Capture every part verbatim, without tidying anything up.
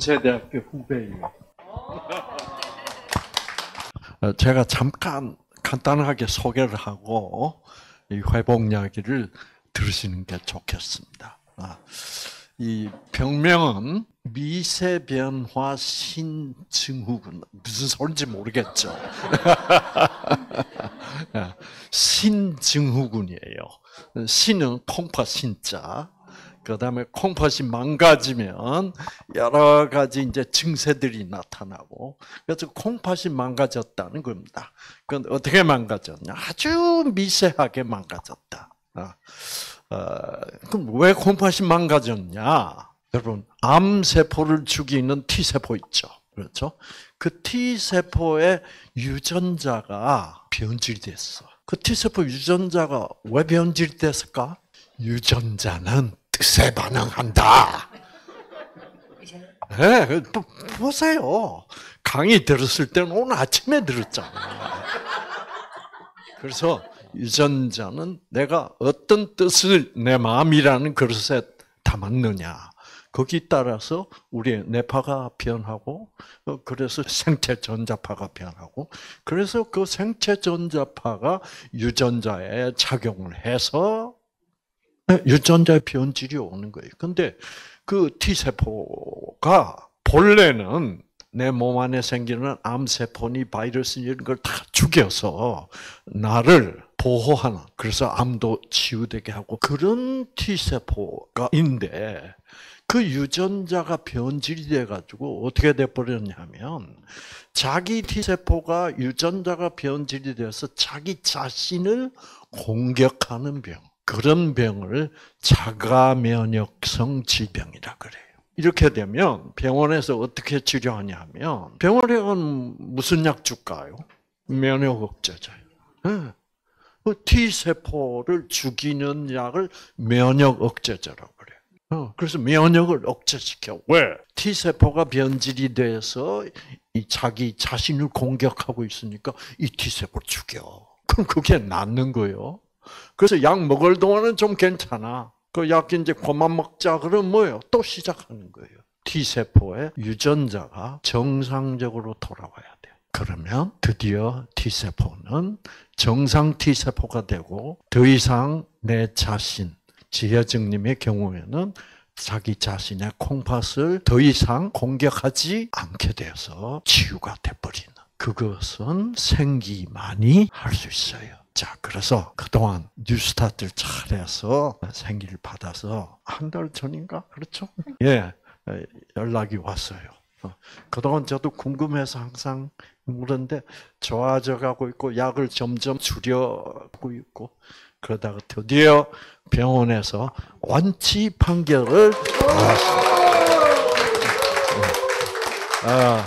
연세대학교 후배예요. 제가 잠깐 간단하게 소개를 하고 이 회복 이야기를 들으시는 게 좋겠습니다. 이 병명은 미세변화 신증후군. 무슨 소리인지 모르겠죠. 신증후군이에요. 신은 콩팥 신자. 그 다음에 콩팥이 망가지면 여러 가지 이제 증세들이 나타나고, 그래서 콩팥이 망가졌다는 겁니다. 그건 어떻게 망가졌냐? 아주 미세하게 망가졌다. 어, 그럼 왜 콩팥이 망가졌냐? 여러분, 암세포를 죽이는 T세포 있죠. 그렇죠? 그 T세포의 유전자가 변질됐어. 그 T세포 유전자가 왜 변질됐을까? 유전자는 뜻에 반응한다. 네, 보세요. 강의 들었을 때는 오늘 아침에 들었잖아요. 그래서 유전자는 내가 어떤 뜻을 내 마음이라는 그릇에 담았느냐, 거기 따라서 우리의 뇌파가 변하고, 그래서 생체 전자파가 변하고, 그래서 그 생체 전자파가 유전자에 작용을 해서 유전자의 변질이 오는 거예요. 근데 그 T세포가 본래는 내 몸 안에 생기는 암세포니 바이러스 이런 걸 다 죽여서 나를 보호하는, 그래서 암도 치유되게 하고 그런 T세포가 있는데, 그 유전자가 변질이 돼가지고 어떻게 돼버렸냐면, 자기 T세포가 유전자가 변질이 돼서 자기 자신을 공격하는 병, 그런 병을 자가면역성 질병이라 그래요. 이렇게 되면 병원에서 어떻게 치료하냐면, 병원에 가면 무슨 약 줄까요? 면역 억제제요. 네. T세포를 죽이는 약을 면역 억제제라고 그래요. 그래서 면역을 억제시켜. 왜? T세포가 변질이 돼서 이 자기 자신을 공격하고 있으니까 이 T세포를 죽여. 그럼 그게 낫는 거예요. 그래서 약 먹을 동안은 좀 괜찮아. 그 약 이제 그만 먹자 그러면 뭐예요? 또 시작하는 거예요. T세포의 유전자가 정상적으로 돌아와야 돼요. 그러면 드디어 T세포는 정상 T세포가 되고, 더 이상 내 자신, 지혜정님의 경우에는 자기 자신의 콩팥을 더 이상 공격하지 않게 돼서 치유가 돼버리는, 그것은 생기만이 할 수 있어요. 자, 그래서 그동안 뉴스타트를 잘해서 생기를 받아서 한 달 전인가? 그렇죠? 예, 연락이 왔어요. 그동안 저도 궁금해서 항상 물었는데 좋아져가고 있고, 약을 점점 줄여가고 있고, 그러다가 드디어 병원에서 완치 판결을 받았습니다. 아,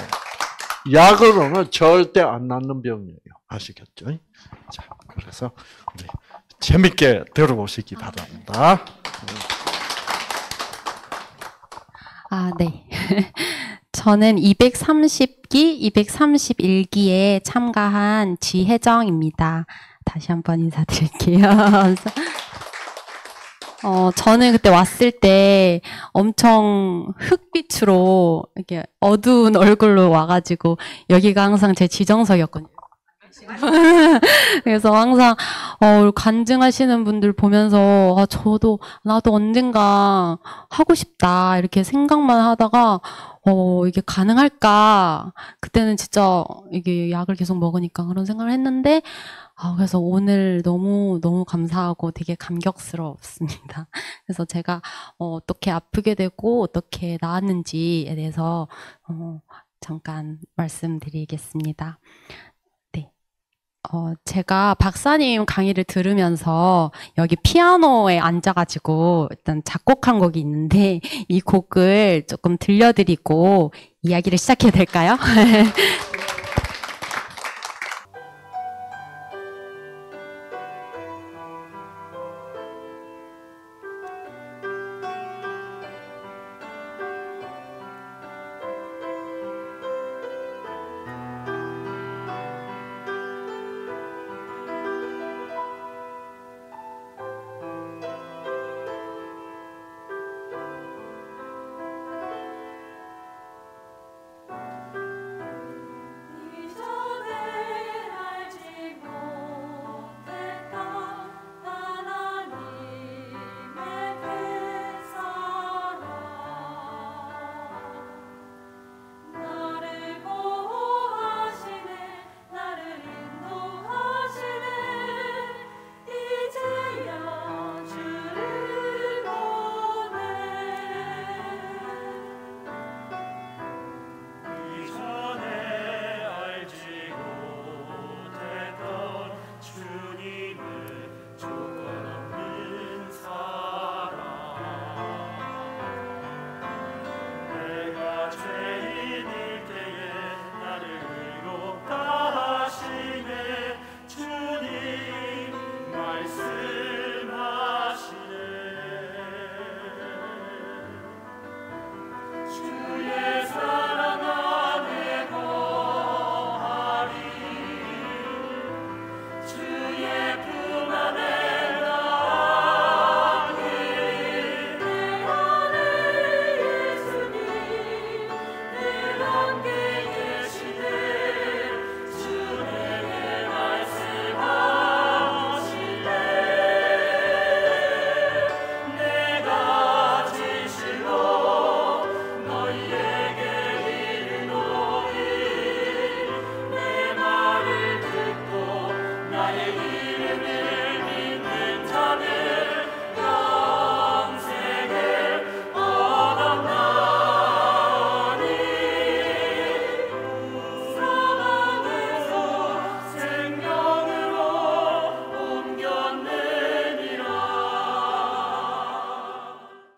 약으로는 절대 안 낫는 병이에요. 아시겠죠? 자, 그래서 우리 재밌게 들어보시기 바랍니다. 아, 네. 저는 이백삼십 기, 이백삼십일 기에 참가한 지혜정입니다. 다시 한번 인사드릴게요. 어, 저는 그때 왔을 때 엄청 흑빛으로 이렇게 어두운 얼굴로 와가지고, 여기가 항상 제 지정석이었거든요. 그래서 항상 어, 간증하시는 분들 보면서 아, 저도 나도 언젠가 하고 싶다 이렇게 생각만 하다가 어, 이게 가능할까? 그때는 진짜 이게 약을 계속 먹으니까 그런 생각을 했는데, 아, 그래서 오늘 너무 너무 감사하고 되게 감격스럽습니다. 그래서 제가 어, 어떻게 아프게 되고 어떻게 나았는지에 대해서 어, 잠깐 말씀드리겠습니다. 어, 제가 박사님 강의를 들으면서 여기 피아노에 앉아가지고 일단 작곡한 곡이 있는데, 이 곡을 조금 들려드리고 이야기를 시작해도 될까요?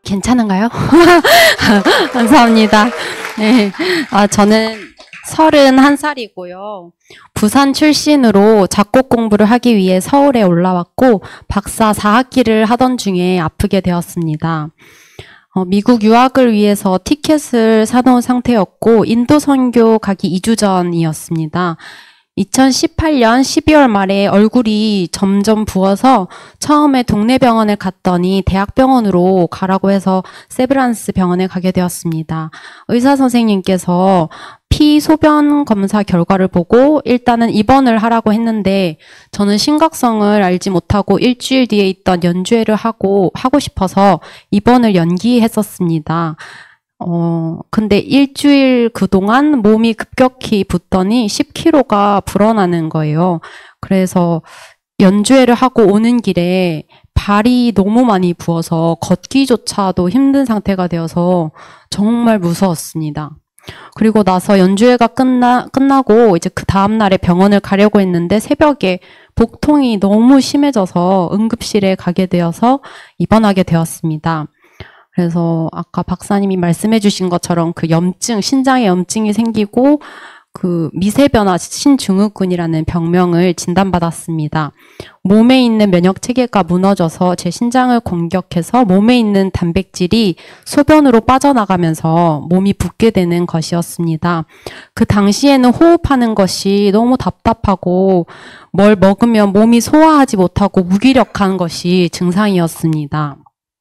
괜찮은가요? 감사합니다. 네. 아, 저는 서른한 살이고요. 부산 출신으로 작곡 공부를 하기 위해 서울에 올라왔고, 박사 사 학기를 하던 중에 아프게 되었습니다. 어, 미국 유학을 위해서 티켓을 사놓은 상태였고, 인도 선교 가기 이 주 전이었습니다. 이천십팔 년 십이월 말에 얼굴이 점점 부어서 처음에 동네 병원을 갔더니 대학병원으로 가라고 해서 세브란스 병원에 가게 되었습니다. 의사 선생님께서 피 소변 검사 결과를 보고 일단은 입원을 하라고 했는데 저는 심각성을 알지 못하고 일주일 뒤에 있던 연주회를 하고 하고 싶어서 입원을 연기했었습니다. 어, 근데 일주일 그동안 몸이 급격히 붓더니 십 킬로그램가 불어나는 거예요. 그래서 연주회를 하고 오는 길에 발이 너무 많이 부어서 걷기조차도 힘든 상태가 되어서 정말 무서웠습니다. 그리고 나서 연주회가 끝나, 끝나고 이제 그 다음날에 병원을 가려고 했는데 새벽에 복통이 너무 심해져서 응급실에 가게 되어서 입원하게 되었습니다. 그래서 아까 박사님이 말씀해 주신 것처럼 그 염증, 신장에 염증이 생기고 그 미세변화 신증후군이라는 병명을 진단받았습니다. 몸에 있는 면역 체계가 무너져서 제 신장을 공격해서 몸에 있는 단백질이 소변으로 빠져나가면서 몸이 붓게 되는 것이었습니다. 그 당시에는 호흡하는 것이 너무 답답하고 뭘 먹으면 몸이 소화하지 못하고 무기력한 것이 증상이었습니다.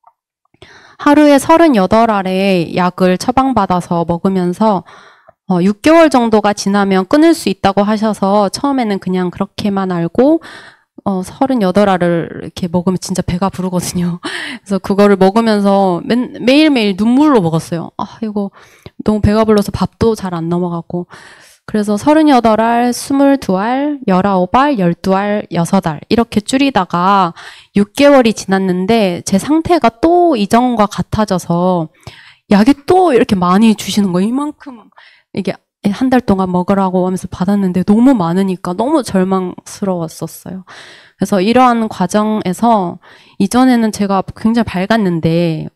하루에 서른여덟 알의 약을 처방받아서 먹으면서 어, 육 개월 정도가 지나면 끊을 수 있다고 하셔서 처음에는 그냥 그렇게만 알고 어, 서른여덟 알을 이렇게 먹으면 진짜 배가 부르거든요. 그래서 그거를 먹으면서 매, 매일매일 눈물로 먹었어요. 아, 이거 너무 배가 불러서 밥도 잘 안 넘어가고. 그래서 서른여덟 알, 스물두 알, 열아홉 알, 열두 알, 여섯 알 이렇게 줄이다가 육 개월이 지났는데 제 상태가 또 이전과 같아져서 약이 또 이렇게 많이 주시는 거예요. 이만큼 이게 한 달 동안 먹으라고 하면서 받았는데 너무 많으니까 너무 절망스러웠었어요. 그래서 이러한 과정에서 이전에는 제가 굉장히 밝았는데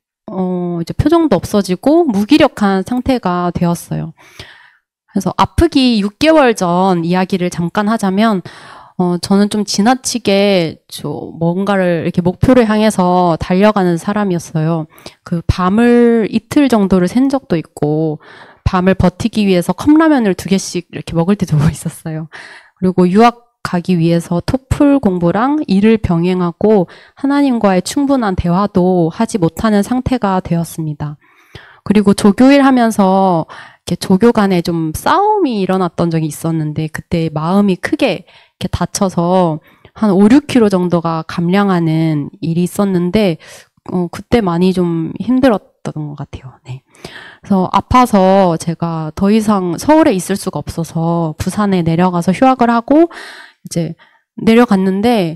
어 이제 표정도 없어지고 무기력한 상태가 되었어요. 그래서 아프기 육 개월 전 이야기를 잠깐 하자면 어 저는 좀 지나치게 저 뭔가를 이렇게 목표를 향해서 달려가는 사람이었어요. 그 밤을 이틀 정도를 샌 적도 있고 밤을 버티기 위해서 컵라면을 두 개씩 이렇게 먹을 때도 있었어요. 그리고 유학 가기 위해서 토플 공부랑 일을 병행하고 하나님과의 충분한 대화도 하지 못하는 상태가 되었습니다. 그리고 조교일 하면서 이렇게 조교 간에 좀 싸움이 일어났던 적이 있었는데 그때 마음이 크게 이렇게 다쳐서 한 오, 육 킬로그램 정도가 감량하는 일이 있었는데 어, 그때 많이 좀 힘들었던 것 같아요. 네. 그래서 아파서 제가 더 이상 서울에 있을 수가 없어서 부산에 내려가서 휴학을 하고 이제 내려갔는데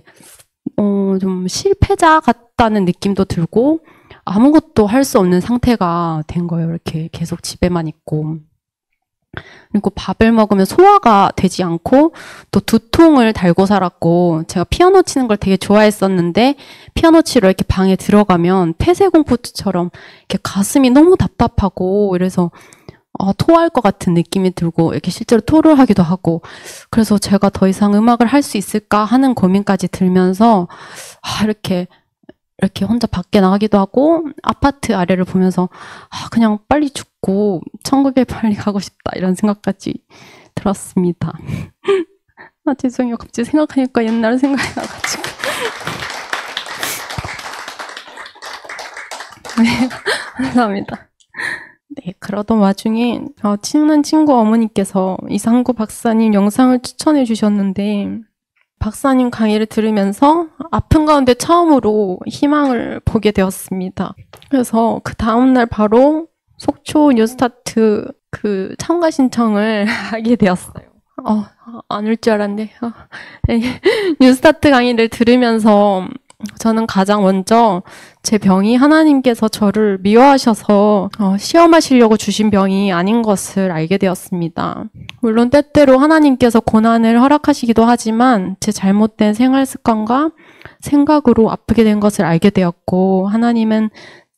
어, 좀 실패자 같다는 느낌도 들고 아무것도 할 수 없는 상태가 된 거예요. 이렇게 계속 집에만 있고. 그리고 밥을 먹으면 소화가 되지 않고 또 두통을 달고 살았고 제가 피아노 치는 걸 되게 좋아했었는데 피아노 치러 이렇게 방에 들어가면 폐쇄공포증처럼 이렇게 가슴이 너무 답답하고 이래서 어, 토할 것 같은 느낌이 들고 이렇게 실제로 토를 하기도 하고 그래서 제가 더 이상 음악을 할 수 있을까 하는 고민까지 들면서 아, 이렇게 이렇게 혼자 밖에 나가기도 하고 아파트 아래를 보면서 아, 그냥 빨리 죽고 천국에 빨리 가고 싶다 이런 생각까지 들었습니다. 아, 죄송해요. 갑자기 생각하니까 옛날 생각이 나가지고. 네, 감사합니다. 네, 그러던 와중에 어, 친한 친구 어머니께서 이상구 박사님 영상을 추천해 주셨는데 박사님 강의를 들으면서 아픈 가운데 처음으로 희망을 보게 되었습니다. 그래서 그 다음날 바로 속초 뉴스타트 그 참가 신청을 하게 되었어요. 어, 안 올 줄 알았는데. 어, 네. 뉴스타트 강의를 들으면서 저는 가장 먼저 제 병이 하나님께서 저를 미워하셔서 어, 시험하시려고 주신 병이 아닌 것을 알게 되었습니다. 물론 때때로 하나님께서 고난을 허락하시기도 하지만 제 잘못된 생활 습관과 생각으로 아프게 된 것을 알게 되었고 하나님은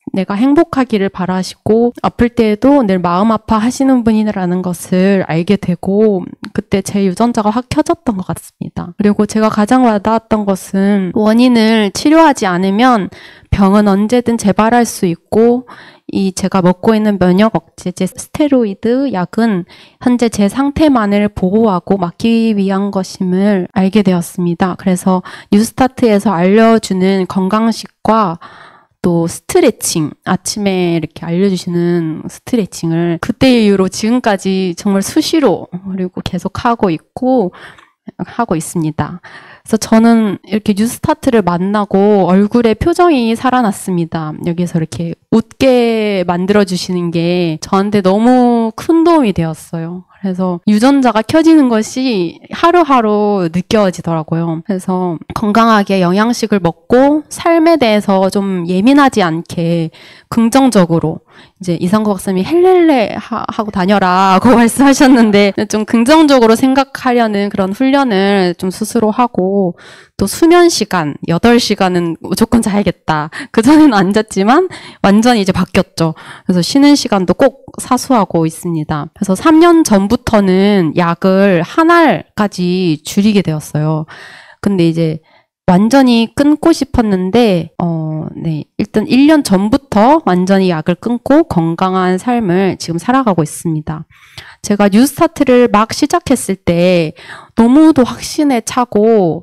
내가 행복하기를 바라시고 아플 때에도 늘 마음 아파하시는 분이라는 것을 알게 되고 그때 제 유전자가 확 켜졌던 것 같습니다. 그리고 제가 가장 와닿았던 것은 원인을 치료하지 않으면 병은 언제든 재발할 수 있고 이 제가 먹고 있는 면역 억제제 스테로이드 약은 현재 제 상태만을 보호하고 막기 위한 것임을 알게 되었습니다. 그래서 뉴스타트에서 알려주는 건강식과 또 스트레칭, 아침에 이렇게 알려주시는 스트레칭을 그때 이후로 지금까지 정말 수시로 그리고 계속 하고 있고 하고 있습니다. 그래서 저는 이렇게 뉴스타트를 만나고 얼굴에 표정이 살아났습니다. 여기서 이렇게 웃게 만들어주시는 게 저한테 너무 큰 도움이 되었어요. 그래서 유전자가 켜지는 것이 하루하루 느껴지더라고요. 그래서 건강하게 영양식을 먹고 삶에 대해서 좀 예민하지 않게 긍정적으로 이제 이상구 박사님이 헬렐레 하, 하고 다녀라고 말씀하셨는데 좀 긍정적으로 생각하려는 그런 훈련을 좀 스스로 하고 또 수면 시간 여덟 시간은 무조건 자야겠다. 그전에는 안 잤지만 완전히 이제 바뀌었죠. 그래서 쉬는 시간도 꼭 사수하고 있습니다. 그래서 삼 년 전부터는 약을 한 알까지 줄이게 되었어요. 근데 이제 완전히 끊고 싶었는데 어, 네. 일단 일 년 전부터 완전히 약을 끊고 건강한 삶을 지금 살아가고 있습니다. 제가 뉴스타트를 막 시작했을 때 너무도 확신에 차고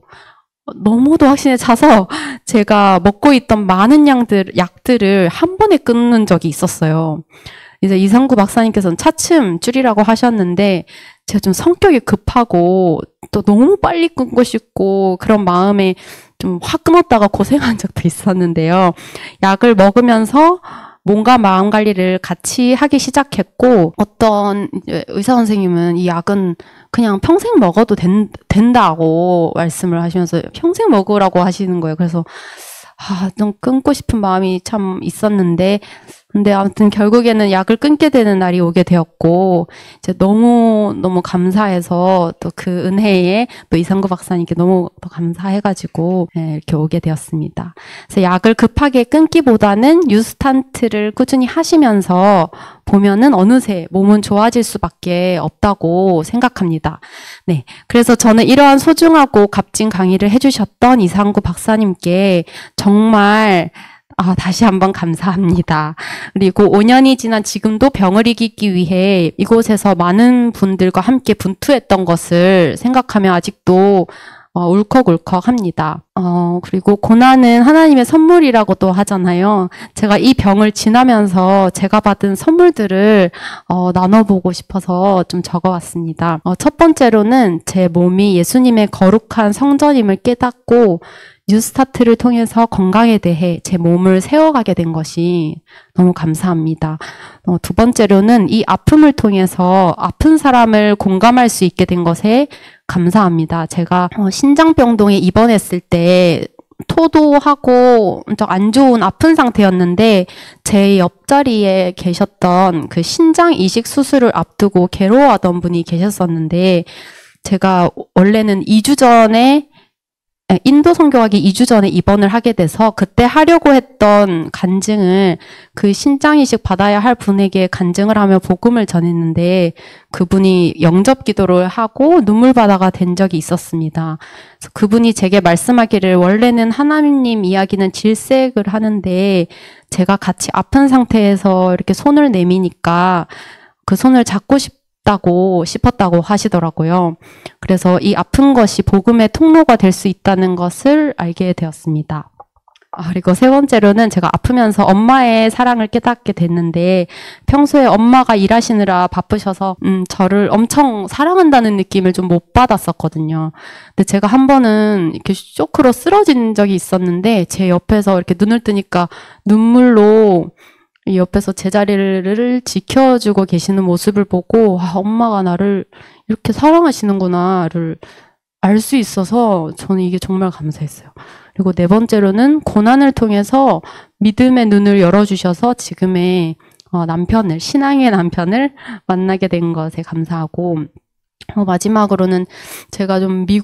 너무도 확신에 차서 제가 먹고 있던 많은 양들, 약들을 한 번에 끊는 적이 있었어요. 이제 이상구 박사님께서는 차츰 줄이라고 하셨는데 제가 좀 성격이 급하고 또 너무 빨리 끊고 싶고 그런 마음에 좀 확 끊었다가 고생한 적도 있었는데요. 약을 먹으면서 몸과 마음 관리를 같이 하기 시작했고 어떤 의사 선생님은 이 약은 그냥 평생 먹어도 된, 된다고 말씀을 하시면서 평생 먹으라고 하시는 거예요. 그래서 아, 좀 끊고 싶은 마음이 참 있었는데 근데 아무튼 결국에는 약을 끊게 되는 날이 오게 되었고 이제 너무 너무 감사해서 또 그 은혜에 또 이상구 박사님께 너무 더 감사해가지고 네, 이렇게 오게 되었습니다. 그래서 약을 급하게 끊기보다는 뉴스타트를 꾸준히 하시면서 보면은 어느새 몸은 좋아질 수밖에 없다고 생각합니다. 네, 그래서 저는 이러한 소중하고 값진 강의를 해주셨던 이상구 박사님께 정말 아, 다시 한번 감사합니다. 그리고 오 년이 지난 지금도 병을 이기기 위해 이곳에서 많은 분들과 함께 분투했던 것을 생각하면 아직도 어, 울컥울컥합니다. 어, 그리고 고난은 하나님의 선물이라고도 하잖아요. 제가 이 병을 지나면서 제가 받은 선물들을 어, 나눠보고 싶어서 좀 적어왔습니다. 어, 첫 번째로는 제 몸이 예수님의 거룩한 성전임을 깨닫고 뉴스타트를 통해서 건강에 대해 제 몸을 세워가게 된 것이 너무 감사합니다. 어, 두 번째로는 이 아픔을 통해서 아픈 사람을 공감할 수 있게 된 것에 감사합니다. 제가 어, 신장병동에 입원했을 때 토도하고 좀 안 좋은 아픈 상태였는데 제 옆자리에 계셨던 그 신장 이식 수술을 앞두고 괴로워하던 분이 계셨었는데 제가 원래는 이 주 전에 인도 선교하기 이 주 전에 입원을 하게 돼서 그때 하려고 했던 간증을 그 신장 이식 받아야 할 분에게 간증을 하며 복음을 전했는데 그분이 영접 기도를 하고 눈물바다가 된 적이 있었습니다. 그래서 그분이 제게 말씀하기를 원래는 하나님 이야기는 질색을 하는데 제가 같이 아픈 상태에서 이렇게 손을 내미니까 그 손을 잡고 싶 다고 싶었다고 하시더라고요. 그래서 이 아픈 것이 복음의 통로가 될 수 있다는 것을 알게 되었습니다. 아, 그리고 세 번째로는 제가 아프면서 엄마의 사랑을 깨닫게 됐는데 평소에 엄마가 일하시느라 바쁘셔서 음, 저를 엄청 사랑한다는 느낌을 좀 못 받았었거든요. 근데 제가 한 번은 이렇게 쇼크로 쓰러진 적이 있었는데 제 옆에서 이렇게 눈을 뜨니까 눈물로 옆에서 제자리를 지켜주고 계시는 모습을 보고 아, 엄마가 나를 이렇게 사랑하시는구나를 알 수 있어서 저는 이게 정말 감사했어요. 그리고 네 번째로는 고난을 통해서 믿음의 눈을 열어주셔서 지금의 어, 남편을, 신앙의 남편을 만나게 된 것에 감사하고 어, 마지막으로는 제가 좀 미국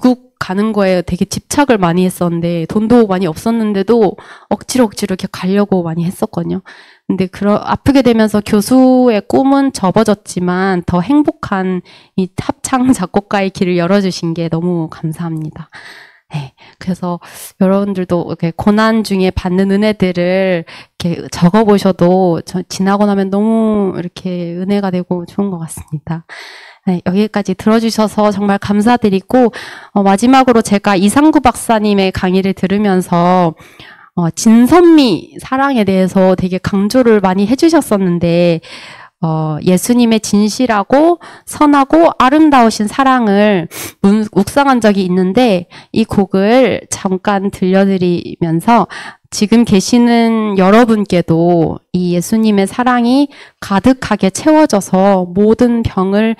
가는 거에 되게 집착을 많이 했었는데 돈도 많이 없었는데도 억지로 억지로 이렇게 가려고 많이 했었거든요. 근데 그러, 아프게 되면서 교수의 꿈은 접어졌지만 더 행복한 이 합창 작곡가의 길을 열어주신 게 너무 감사합니다. 네, 그래서 여러분들도 이렇게 고난 중에 받는 은혜들을 이렇게 적어보셔도 저 지나고 나면 너무 이렇게 은혜가 되고 좋은 것 같습니다. 네, 여기까지 들어주셔서 정말 감사드리고 어, 마지막으로 제가 이상구 박사님의 강의를 들으면서 어, 진선미 사랑에 대해서 되게 강조를 많이 해주셨었는데 어, 예수님의 진실하고 선하고 아름다우신 사랑을 문, 묵상한 적이 있는데 이 곡을 잠깐 들려드리면서 지금 계시는 여러분께도 이 예수님의 사랑이 가득하게 채워져서 모든 병을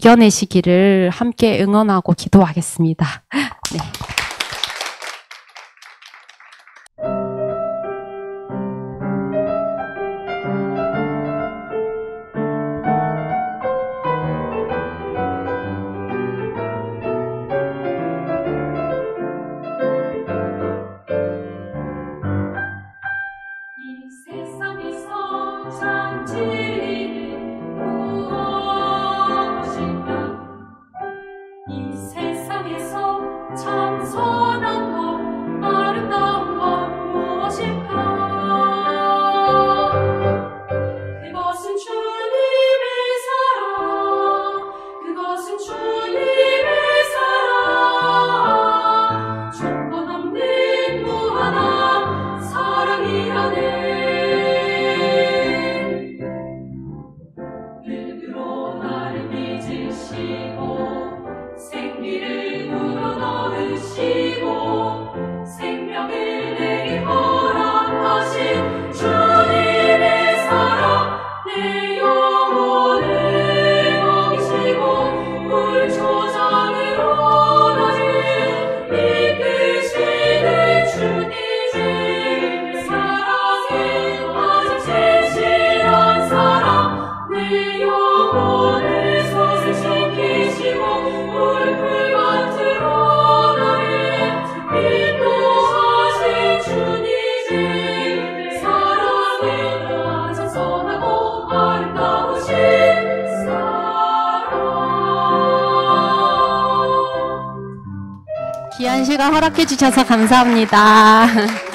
이겨내시기를 함께 응원하고 기도하겠습니다. 네. 귀한 시간 허락해 주셔서 감사합니다.